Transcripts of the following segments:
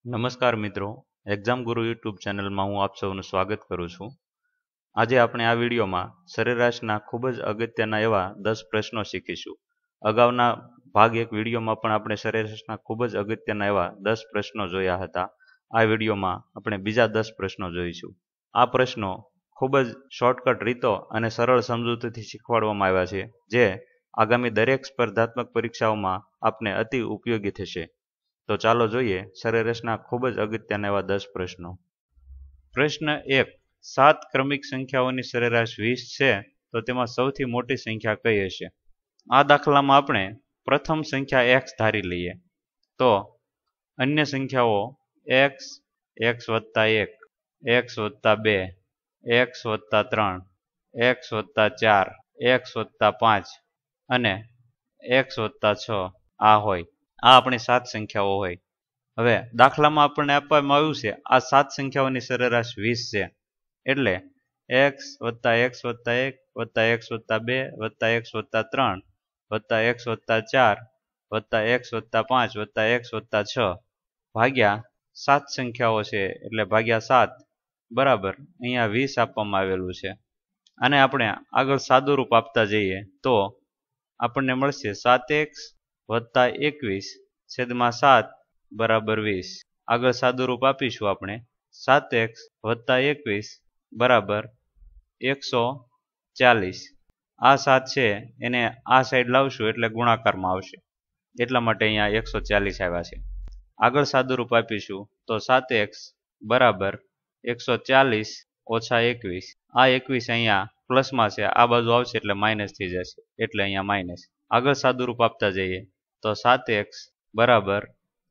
નમસ્કાર મિત્રો, એક્ઝામ ગુરુ યુટ્યુબ ચેનલમાં હું આપ સૌનું સ્વાગત કરું છું। આજે આપણે આ વિડીયોમાં સરેરાશના ખૂબ જ અગત્યના એવા 10 પ્રશ્નો શીખીશું। અગાઉના ભાગ 1 વિડીયોમાં પણ આપણે સરેરાશના ખૂબ જ અગત્યના એવા 10 પ્રશ્નો જોયા હતા। આ વિડીયોમાં આપણે બીજા 10 પ્રશ્નો જોઈશું। આ પ્રશ્નો ખૂબ જ શોર્ટકટ રીતો અને સરળ સમજૂતીથી શીખવાડવામાં આવ્યા છે, જે આગામી દરેક સ્પર્ધાત્મક પરીક્ષાઓમાં આપને અતિ ઉપયોગી થશે। તો ચાલો જોઈએ સરેરાશના ખૂબ જ અગત્યના એવા 10 પ્રશ્નો। પ્રશ્ન 1, 7 ક્રમિક સંખ્યાઓની સરેરાશ 20 છે, તો તેમાં સૌથી મોટી સંખ્યા કઈ હશે? આ દાખલામાં આપણે પ્રથમ સંખ્યા x ધારી લઈએ, તો અન્ય સંખ્યાઓ x, x વત્તા 1, x વત્તા 2, x વત્તા 3, x વત્તા 4, x વત્તા 5 અને x વત્તા 6 આ હોય। આ આપણી 7 સંખ્યાઓ હોય। હવે દાખલામાં આપણને આપવામાં આવ્યું છે આ 7 સંખ્યાઓની સરેરાશ 20 છે, એટલે x વત્તા x વત્તા 1 વત્તા x વત્તા 2 વત્તા x વત્તા 3 વત્તા x વત્તા 4 વત્તા x વત્તા 5 વત્તા x વત્તા 6 ભાગ્યા 7 સંખ્યાઓ છે, એટલે ભાગ્યા 7 બરાબર અહીંયા 20 આપવામાં આવેલું છે। અને આપણે આગળ સાદુરૂપ આપતા જઈએ તો આપણને મળશે 7x વત્તા 21 છેદમાં 7 બરાબર 20। આગળ સાદુરૂપ આપીશું આપણે 7x વત્તા 21 બરાબર 140। આ 7 છે એને આ સાઈડ લાવશું એટલે ગુણાકારમાં આવશે, એટલા માટે અહીંયા 140 આવ્યા છે। આગળ સાદુરૂપ આપીશું તો 7x બરાબર 140 ઓછા 21। આ 21 અહીંયા પ્લસમાં છે, આ બાજુ આવશે એટલે માઇનસ થઈ જશે, એટલે અહીંયા માઇનસ। આગળ સાદુરૂપ આપતા જઈએ તો 7x બરાબર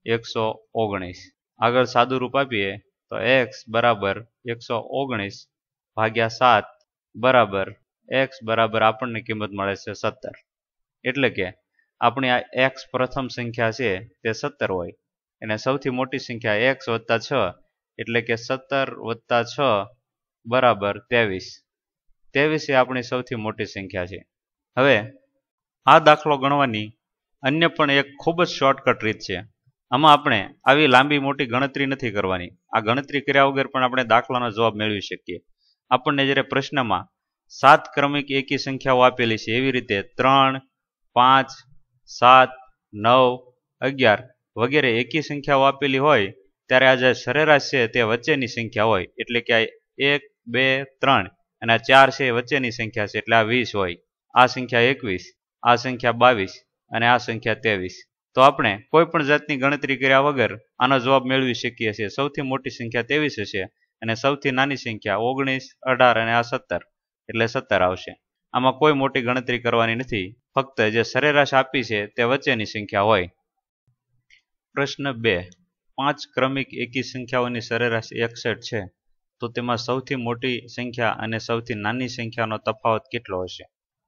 119। આગળ સાદુરૂપ આપીએ તો x બરાબર 119 ભાગ્યા 7 બરાબર x બરાબર આપણને કિંમત મળે છે 17। એટલે કે આપણી આ x પ્રથમ સંખ્યા છે તે 17 હોય, અને સૌથી મોટી સંખ્યા x વત્તા 6 એટલે કે 17 વત્તા 6 બરાબર 23। 23 એ આપણી સૌથી મોટી સંખ્યા છે। હવે આ દાખલો ગણવાની અન્ય પણ એક ખૂબ જ શોર્ટકટ રીત છે। આમાં આપણે આવી લાંબી મોટી ગણતરી નથી કરવાની। આ ગણતરી કર્યા વગર પણ આપણે દાખલાનો જવાબ મેળવી શકીએ। આપણને જ્યારે પ્રશ્નમાં 7 ક્રમિક એકી સંખ્યાઓ આપેલી છે, એવી રીતે 3, 5, 7, 9, 11 વગેરે એકી સંખ્યાઓ આપેલી હોય, ત્યારે આ જે સરેરાશ છે તે વચ્ચેની સંખ્યા હોય, એટલે કે આ 1, 2, 3 અને આ 4 છે એ વચ્ચેની સંખ્યા છે, એટલે આ 20 હોય। આ સંખ્યા 21, આ સંખ્યા 22 અને આ સંખ્યા 23। તો આપણે કોઈ પણ જાતની ગણતરી કર્યા વગર આનો જવાબ મેળવી શકીએ છીએ। સૌથી મોટી સંખ્યા 23 હશે અને સૌથી નાની સંખ્યા 19, 18 અને આ 17 એટલે 17 આવશે। આમાં કોઈ મોટી ગણતરી કરવાની નથી, ફક્ત જે સરેરાશ આપી છે તે વચ્ચેની સંખ્યા હોય। પ્રશ્ન 2, 5 ક્રમિક એકી સંખ્યાઓની સરેરાશ 61 છે, તો તેમાં સૌથી મોટી સંખ્યા અને સૌથી નાની સંખ્યાનો તફાવત કેટલો હશે?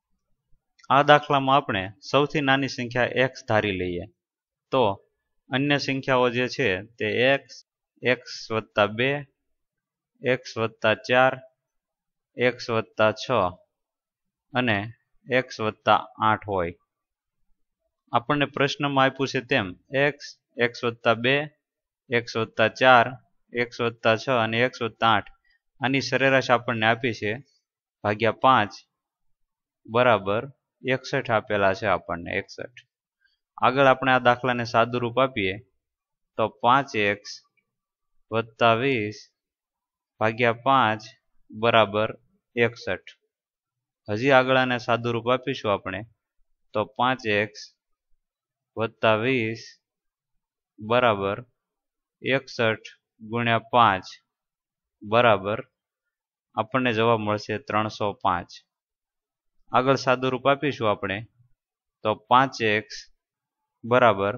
આ દાખલામાં આપણે સૌથી નાની સંખ્યા x ધારી લઈએ, તો અન્ય સંખ્યાઓ જે છે તે x, x વત્તા 2, x વત્તા 4, x વત્તા 6 અને x વત્તા 8 હોય। આપણને પ્રશ્નમાં આપ્યું છે તેમ x, x વત્તા 2, x વત્તા 4, x વત્તા 6 અને x વત્તા 8 આની સરેરાશ આપણને આપી છે ભાગ્યા 5 બરાબર 61 આપેલા છે આપણને 61। આગળ આપણે આ દાખલાને સાદુરૂપ આપીએ તો 5x વત્તા 20 ભાગ્યા 5 બરાબર 61। હજી આગળ આને સાદુરૂપ આપીશું આપણે તો 5x વત્તા 20 બરાબર 61 ગુણ્યા 5 બરાબર આપણને જવાબ મળશે 305। આગળ સાદુરૂપ આપીશું આપણે તો 5x બરાબર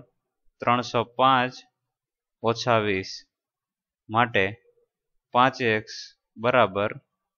305 ઓછા 20 માટે 5x બરાબર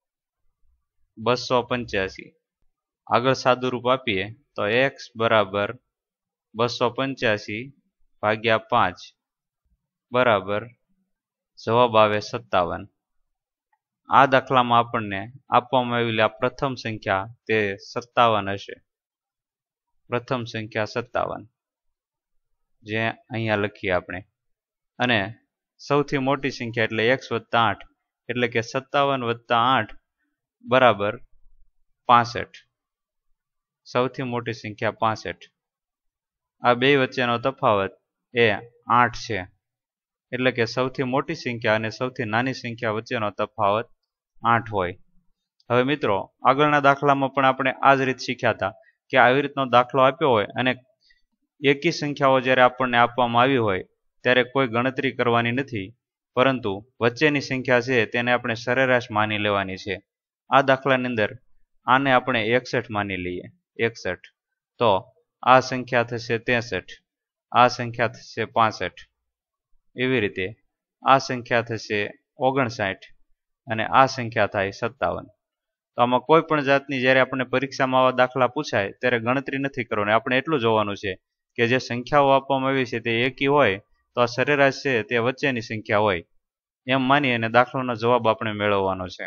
285। આગળ સાદુરૂપ આપીએ તો x બરાબર 285 ભાગ્યા 5 બરાબર જવાબ આવે 57। આ દાખલામાં આપણને આપવામાં આવેલી આ પ્રથમ સંખ્યા તે 57 હશે। પ્રથમ સંખ્યા 57 જે અહીંયા લખીએ આપણે, અને સૌથી મોટી સંખ્યા એટલે x વત્તા 8 એટલે કે 57 વત્તા 8 બરાબર 65. સૌથી મોટી સંખ્યા 65. આ બે વચ્ચેનો તફાવત એ 8 છે. એટલે કે સૌથી મોટી સંખ્યા અને સૌથી નાની સંખ્યા વચ્ચેનો તફાવત 8 હોય. હવે મિત્રો આગળના દાખલામાં પણ આપણે આ જ રીત શીખ્યા હતા કે આવી રીતનો દાખલો આપ્યો હોય અને એકી સંખ્યાઓ જ્યારે આપણને આપવામાં આવી હોય ત્યારે કોઈ ગણતરી કરવાની નથી, પરંતુ વચ્ચેની સંખ્યા છે તેને આપણે સરેરાશ માની લેવાની છે. આ દાખલાની અંદર આને આપણે 61 માની લઈએ. 61. તો આ સંખ્યા થશે 63, આ સંખ્યા થશે 65, એવી રીતે આ સંખ્યા થશે 59 અને આ સંખ્યા થાય 57. તો આમાં કોઈ પણ જાતની જ્યારે આપણને પરીક્ષામાં આવા દાખલા પૂછાય ત્યારે ગણતરી નથી કરવાની. આપણે એટલું જોવાનું છે કે જે સંખ્યાઓ આપવામાં આવી છે તે એકી હોય તો આ સરેરાશ છે તે વચ્ચેની સંખ્યા હોય એમ માની અને દાખલાનો જવાબ આપણે મેળવવાનો છે.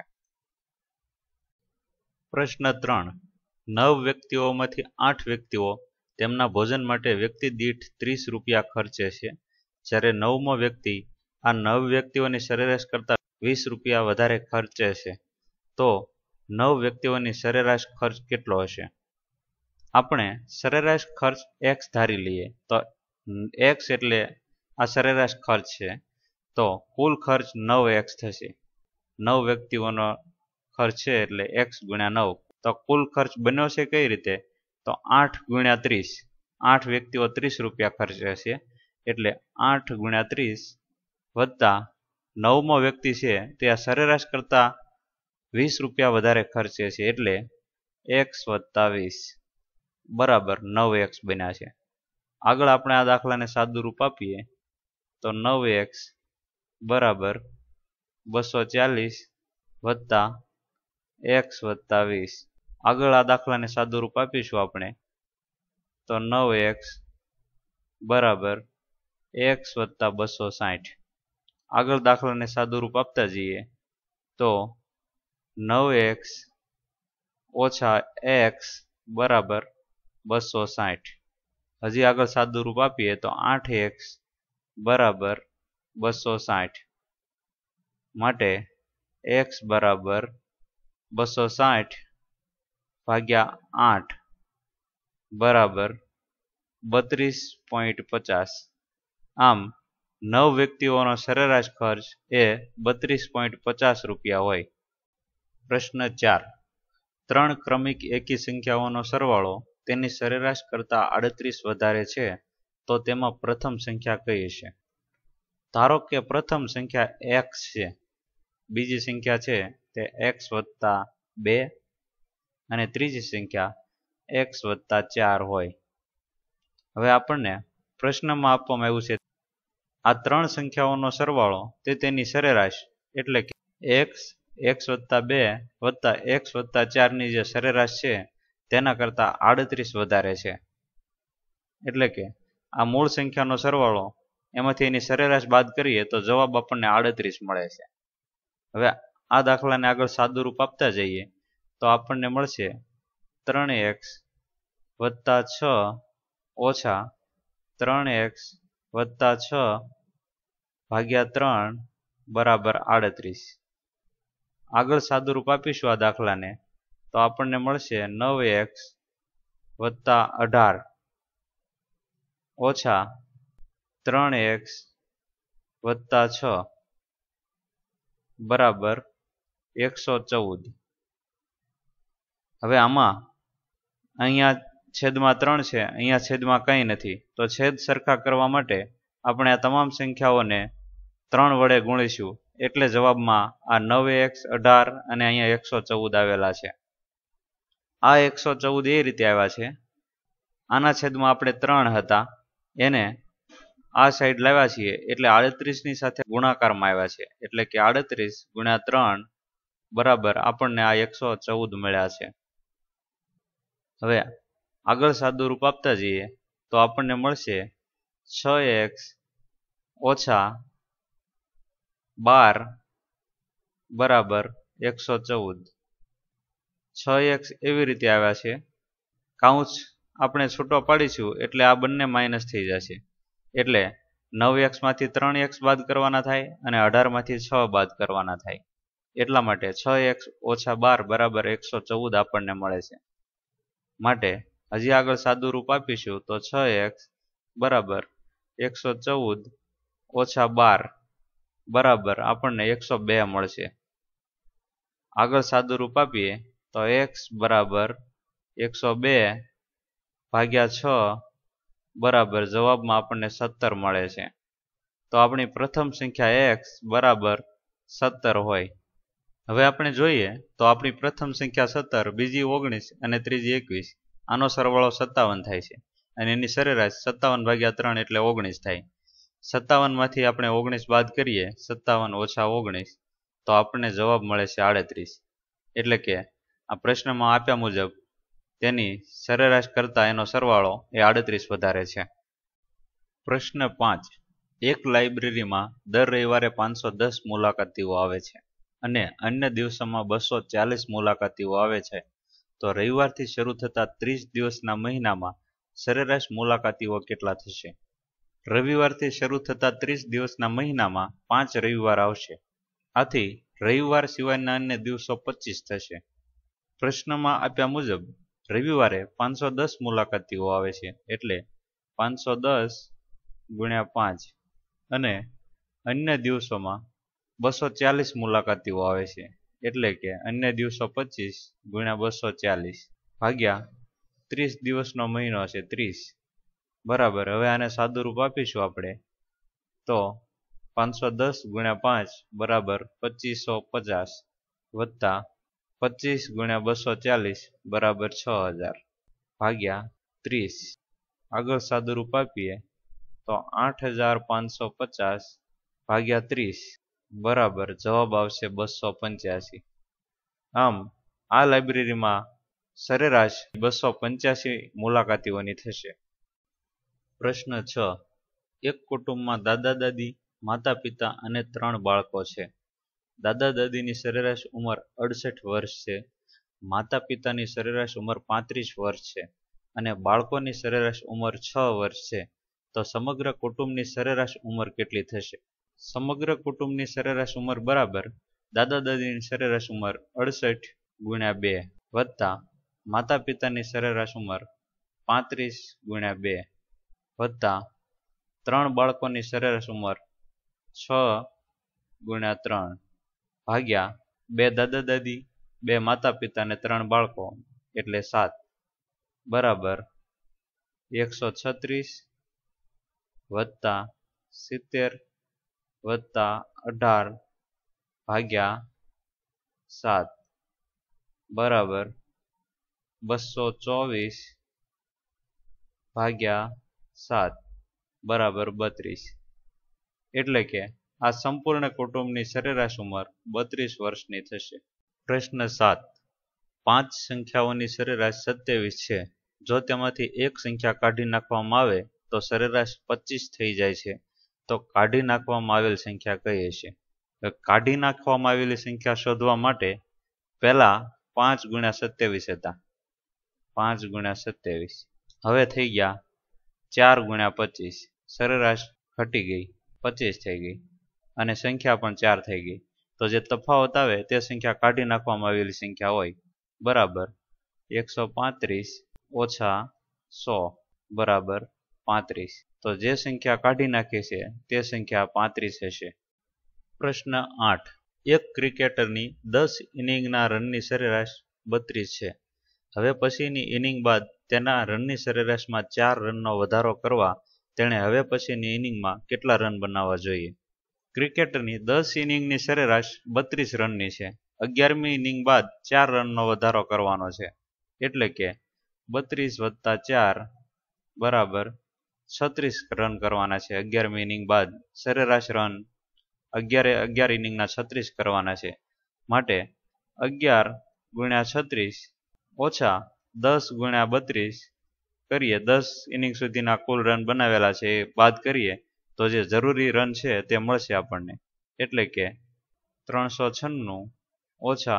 પ્રશ્ન 3. 9 વ્યક્તિઓમાંથી 8 વ્યક્તિઓ તેમના ભોજન માટે વ્યક્તિ દીઠ 30 રૂપિયા ખર્ચે છે, જ્યારે 9મો વ્યક્તિ આ 9 વ્યક્તિઓની સરેરાશ કરતાં 20 રૂપિયા વધારે ખર્ચે છે, તો 9 વ્યક્તિઓની સરેરાશ ખર્ચ કેટલો હશે? આપણે સરેરાશ ખર્ચ x ધારી લઈએ. તો x એટલે આ સરેરાશ ખર્ચ છે, તો કુલ ખર્ચ 9x થશે. 9 વ્યક્તિઓનો ખર્ચ છે એટલે x ગુણ્યા 9. તો કુલ ખર્ચ બન્યો છે કઈ રીતે? તો 8 ગુણ્યા 30. 8 વ્યક્તિઓ 30 રૂપિયા ખર્ચે છે એટલે 8 ગુણ્યા 30 વત્તા 9મો વ્યક્તિ છે તે આ સરેરાશ કરતા 20 રૂપિયા વધારે ખર્ચે છે એટલે x વત્તા 20 બરાબર 9x બન્યા છે. આગળ આપણે આ દાખલાને સાદું રૂપ આપીએ તો 9x બરાબર 240 વત્તા x વત્તા 20. આગળ આ દાખલાને સાદું રૂપ આપીશું આપણે તો 9x બરાબર x વત્તા 260. આગળ દાખલાને સાદું રૂપ આપતા જઈએ તો 9x ઓછા x બરાબર 260. હજી આગળ સાદું રૂપ આપીએ તો 8x બરાબર 260. માટે x બરાબર 260 ભાગ્યા 8 બરાબર 32.50. આમ 9 વ્યક્તિઓનો સરેરાશ ખર્ચ એ 32.50 રૂપિયા હોય. પ્રશ્ન 4. 3 ક્રમિક એકી સંખ્યાઓનો સરવાળો તેની સરેરાશ કરતાં 38 વધારે છે, તો તેમાં પ્રથમ સંખ્યા કઈ હશે? ધારો કે પ્રથમ સંખ્યા x છે, બીજી સંખ્યા છે તે x વત્તા 2 અને ત્રીજી સંખ્યા x વત્તા 4 હોય. હવે આપણને પ્રશ્નમાં આપવામાં આવ્યું છે આ 3 સંખ્યાઓનો સરવાળો તે તેની સરેરાશ એટલે કે x વત્તા 2 વત્તા x વત્તા 4ની જે સરેરાશ છે તેના કરતાં 38 વધારે છે. એટલે કે આ મૂળ સંખ્યાનો સરવાળો એમાંથી એની સરેરાશ બાદ કરીએ તો જવાબ આપણને 38 મળે છે. હવે આ દાખલાને આગળ સાદું રૂપ આપતા જઈએ તો આપણને મળશે 3x વત્તા 6 ઓછા 3x વત્તા 6 ભાગ્યા 3 બરાબર 38. આગળ સાદું રૂપ આપીશું આ દાખલાને તો આપણને મળશે 9x વત્તા 18 ઓછા 3x વત્તા 6 બરાબર 114. હવે આમાં અહીંયા છેદમાં 3 છે, અહીંયા છેદમાં કંઈ નથી, તો છેદ સરખા કરવા માટે આપણે આ તમામ સંખ્યાઓને 3 વડે ગુણીશું એટલે જવાબમાં આ 9x 18 અને અહીંયા 114 આવેલા છે. આ 114 એ રીતે આવ્યા છે, આના છેદમાં આપણે 3 હતા એને આ સાઈડ લાવ્યા છીએ એટલે 38ની સાથે ગુણાકારમાં આવ્યા છે, એટલે કે 38 ગુણ્યા 3 બરાબર આપણને આ 114 મળ્યા છે. હવે આગળ સાદું રૂપ આપતા જઈએ તો આપણને મળશે 6x ઓછા 12 બરાબર 114. 6x એવી રીતે આવ્યા છે, કાઉન્સ આપણે છૂટો પાડીશું એટલે આ બંને માઇનસ થઈ જશે એટલે 9x માંથી 3x બાદ કરવાના થાય અને 18 માંથી 6 બાદ કરવાના થાય. એટલા માટે 6x ઓછા 12 બરાબર 114 આપણને મળે છે. માટે હજી આગળ સાદું રૂપ આપીશું તો 6x બરાબર 114 ઓછા 12 બરાબર આપણને 102 મળશે. આગળ સાદું રૂપ આપીએ તો x બરાબર 102 ભાગ્યા 6 બરાબર જવાબમાં આપણને 17 મળે છે. તો આપણી પ્રથમ સંખ્યા x બરાબર 17 હોય. હવે આપણે જોઈએ તો આપણી પ્રથમ સંખ્યા 17, બીજી 19 અને ત્રીજી 21. આનો સરવાળો 57 થાય છે અને એની સરેરાશ 57 ભાગ્યા 3 એટલે 19 થાય. 57 માંથી આપણે 19 બાદ કરીએ, 57 ઓછા 19, તો આપણને જવાબ મળે છે 38. એટલે કે આ પ્રશ્નમાં આપ્યા મુજબ તેની સરેરાશ કરતાં એનો સરવાળો એ 38 વધારે છે. પ્રશ્ન 5. એક લાઇબ્રેરીમાં દર રવિવારે 510 મુલાકાતીઓ આવે છે અને અન્ય દિવસોમાં 240 મુલાકાતીઓ આવે છે. તો રવિવારથી શરૂ થતા 30 દિવસના મહિનામાં સરેરાશ મુલાકાતીઓ કેટલા થશે? રવિવારથી શરૂ થતા 30 દિવસના મહિનામાં 5 રવિવાર આવશે. આથી રવિવાર સિવાયના અન્ય દિવસો 25 થશે. પ્રશ્નમાં આપ્યા મુજબ રવિવારે 510 મુલાકાતીઓ આવે છે એટલે 510 ગુણ્યા 5 અને અન્ય દિવસોમાં 240 મુલાકાતીઓ આવે છે એટલે કે અન્ય દિવસો 25 ગુણ્યા 240 ભાગ્યા 30 દિવસનો મહિનો છે 30 બરાબર. હવે આને સાદું રૂપ આપીશું આપણે તો 510 ગુણ્યા 5 બરાબર 2550 વત્તા 25 ગુણ્યા 240 બરાબર 6000 ભાગ્યા 30. આગળ સાદું રૂપ આપીએ તો 8550 ભાગ્યા 30 બરાબર જવાબ આવશે 285. આમ આ લાઇબ્રેરીમાં સરેરાશ 285 મુલાકાતીઓની થશે. પ્રશ્ન 6. એક કુટુંબમાં દાદા દાદી, માતા પિતા અને 3 બાળકો છે. દાદા દાદીની સરેરાશ ઉંમર 68 વર્ષ છે, માતા પિતાની સરેરાશ ઉંમર 35 વર્ષ છે અને બાળકોની સરેરાશ ઉંમર 6 વર્ષ છે. તો સમગ્ર કુટુંબની સરેરાશ ઉંમર કેટલી થશે? સમગ્ર કુટુંબની સરેરાશ ઉંમર બરાબર દાદા દાદીની સરેરાશ ઉંમર 68 ગુણ્યા 2 વત્તા માતા પિતાની સરેરાશ ઉંમર 35 ગુણ્યા 2 વત્તા 3 બાળકોની સરેરાશ ઉંમર 6 ગુણ્યા 3 ભાગ્યા 2 દાદા દાદી, 2 માતા પિતા અને 3 બાળકો એટલે 7 બરાબર 136 વત્તા 70 વત્તા 18 ભાગ્યા 7 બરાબર 224 ભાગ્યા 7 બરાબર 32. એટલે કે આ સંપૂર્ણ કુટુંબની સરેરાશ ઉંમર 32 વર્ષની થશે. પ્રશ્ન 7. 5 સંખ્યાઓની સરેરાશ 27 છે. જો તેમાંથી એક સંખ્યા કાઢી નાખવામાં આવે તો સરેરાશ 25 થઈ જાય છે. તો કાઢી નાખવામાં આવેલ સંખ્યા કઈ હશે? કાઢી નાખવામાં આવેલી સંખ્યા શોધવા માટે પહેલા 5 ગુણ્યા 27 હતા. 5 ગુણ્યા 27 હવે થઈ ગયા 4 ગુણ્યા 25. સરેરાશ ઘટી ગઈ, 25 થઈ ગઈ અને સંખ્યા પણ 4 થઈ ગઈ. તો જે તફાવત આવે તે સંખ્યા કાઢી નાખવામાં આવેલી સંખ્યા હોય. બરાબર 135 ઓછા 100 બરાબર 35. તો જે સંખ્યા કાઢી નાખી છે તે સંખ્યા 35 હશે. પ્રશ્ન 8. એક ક્રિકેટરની 10 ઇનિંગના રનની સરેરાશ 32 છે. હવે પછીની ઇનિંગ બાદ તેના રનની સરેરાશમાં 4 રનનો વધારો કરવા તેણે હવે પછીની ઇનિંગમાં કેટલા રન બનાવવા જોઈએ? ક્રિકેટરની 10 ઇનિંગની સરેરાશ 32 રનની છે. 11મી ઇનિંગ બાદ 4 રનનો વધારો કરવાનો છે. એટલે કે 32 વત્તા 4 બરાબર 36 રન કરવાના છે. 11મી ઇનિંગ બાદ સરેરાશ રન 11 ઇનિંગના 36 કરવાના છે. માટે 11 ગુણ્યા 36 ઓછા 10 ગુણ્યા 32 કરીએ. 10 ઇનિંગ સુધીના કુલ રન બનાવેલા છે એ બાદ કરીએ તો જે જરૂરી રન છે તે મળશે આપણને. એટલે કે 396 ઓછા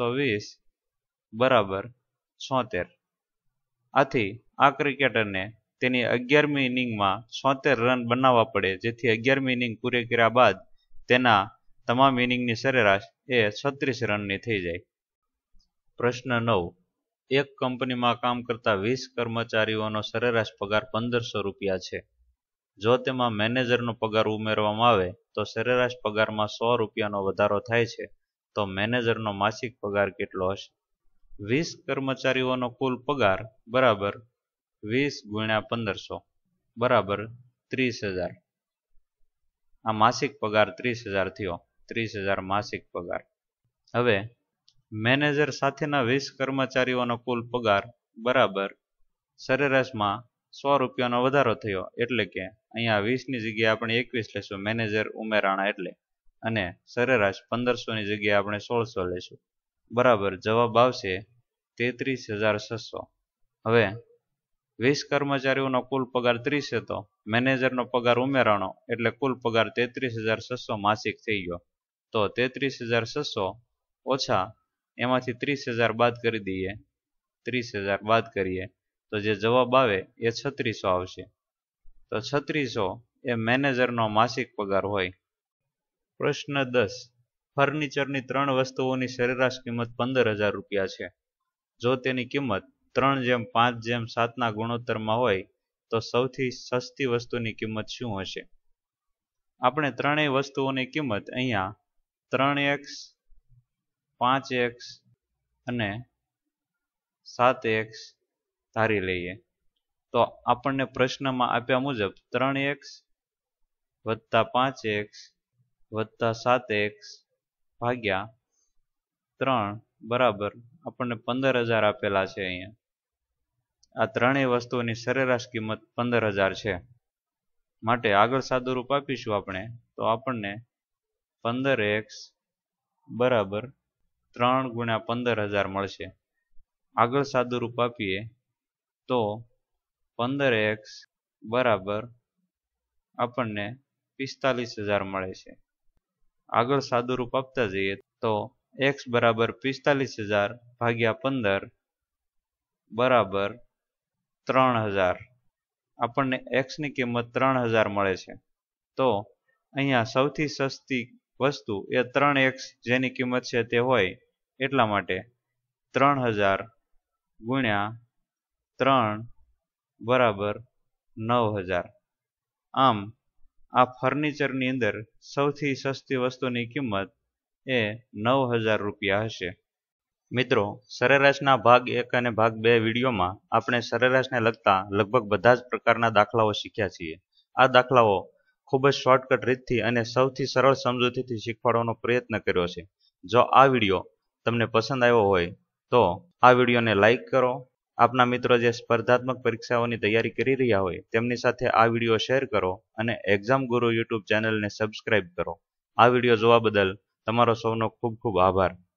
320 બરાબર 76. આથી આ ક્રિકેટરને તેની 11મી ઇનિંગમાં 76 રન બનાવવા પડે, જેથી 11મી ઇનિંગ પૂરી કર્યા બાદ તેના તમામ ઇનિંગની સરેરાશ એ 36 રનની થઈ જાય. પ્રશ્ન 9. એક કંપનીમાં કામ કરતા 20 કર્મચારીઓનો સરેરાશ પગાર 1500 રૂપિયા છે. જો તેમાં મેનેજરનો પગાર ઉમેરવામાં આવે તો સરેરાશ પગારમાં 100 રૂપિયાનો વધારો થાય છે, તો મેનેજરનો માસિક પગાર કેટલો હશે? 20 કર્મચારીઓનો કુલ પગાર બરાબર 20 ગુણ્યા 1500 બરાબર 30,000. આ માસિક પગાર 30,000 થયો. 30,000 માસિક પગાર. હવે મેનેજર સાથેના 20 કર્મચારીઓનો કુલ પગાર બરાબર સરેરાશમાં 100 રૂપિયાનો વધારો થયો, એટલે કે અહીંયા 20ની જગ્યાએ આપણે 21 લેશું, મેનેજર ઉમેરાણા એટલે, અને સરેરાશ 1500ની જગ્યાએ આપણે 1600 લેશું. બરાબર જવાબ આવશે 33,600. હવે 20 કર્મચારીઓનો કુલ પગાર 30 હતો, મેનેજરનો પગાર ઉમેરાણો એટલે કુલ પગાર 33,600 માસિક થઈ ગયો. તો 33,600 ઓછા એમાંથી 30,000 બાદ કરી દઈએ, 30,000 બાદ કરીએ તો જે જવાબ આવે એ 3600 આવશે. તો 3600 એ મેનેજરનો માસિક પગાર હોય. પ્રશ્ન 10. ફર્નિચરની 3 વસ્તુઓની સરેરાશ કિંમત 15,000 રૂપિયા છે. જો તેની કિંમત 3:5:7ના ગુણોત્તરમાં હોય તો સૌથી સસ્તી વસ્તુની કિંમત શું હશે? આપણે ત્રણેય વસ્તુઓની કિંમત અહીંયા 3x, 5x અને 7x ધારી લઈએ. તો આપણને પ્રશ્નમાં આપ્યા મુજબ 3x વત્તા 5x વત્તા 7x ભાગ્યા 3 બરાબર આપણને 15,000 આપેલા છે. અહીંયા આ ત્રણેય વસ્તુઓની સરેરાશ કિંમત 15,000 છે. માટે આગળ સાદુરૂપ આપીશું આપણે, તો આપણને 15x બરાબર 3 ગુણ્યા 15,000 મળશે. આગળ સાદુરૂપ આપીએ તો 15x બરાબર આપણને 45,000 મળે છે. આગળ સાદુરૂપ આપતા જઈએ તો x બરાબર 45,000 ભાગ્યા 15 બરાબર 3,000. આપણને xની કિંમત 3,000 મળે છે. તો અહીંયા સૌથી સસ્તી વસ્તુ એ 3x જેની કિંમત છે તે હોય, એટલા માટે 3,000 ગુણ્યા 3 બરાબર 9,000. આમ આ ફર્નિચરની અંદર સૌથી સસ્તી વસ્તુની કિંમત એ 9,000 રૂપિયા હશે. મિત્રો, સરેરાશના ભાગ 1 અને ભાગ 2 વિડીયોમાં આપણે સરેરાશને લગતા લગભગ બધા જ પ્રકારના દાખલાઓ શીખ્યા છીએ. આ દાખલાઓ ખૂબ જ શોર્ટકટ રીતથી અને સૌથી સરળ સમજૂતીથી શીખવાડવાનો પ્રયત્ન કર્યો છે. જો આ વિડીયો તમને પસંદ આવ્યો હોય તો આ વિડીયોને લાઈક કરો. આપના મિત્રો જે સ્પર્ધાત્મક પરીક્ષાઓની તૈયારી કરી રહ્યા હોય તેમની સાથે આ વિડીયો શેર કરો અને એક્ઝામ ગુરુ યુટ્યુબ ચેનલને સબસ્ક્રાઇબ કરો. આ વિડીયો જોવા બદલ તમારો સૌનો ખૂબ ખૂબ આભાર.